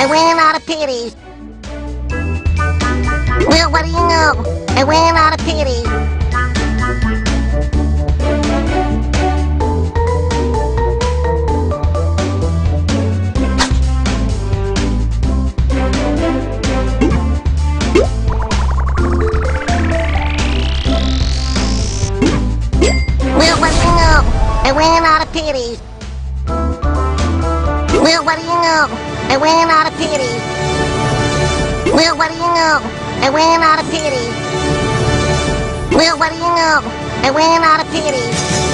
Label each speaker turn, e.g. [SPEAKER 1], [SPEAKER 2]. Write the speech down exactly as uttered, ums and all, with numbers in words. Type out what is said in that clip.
[SPEAKER 1] ran out of pitties. Well, what do you know? I ran out of pitties. Well, what do you know? I ran out of pitties. Well, what do you know? I ran out of pitties. Well, what do you know? I ran out of pitties. Well, what do you know? I ran out of pitties.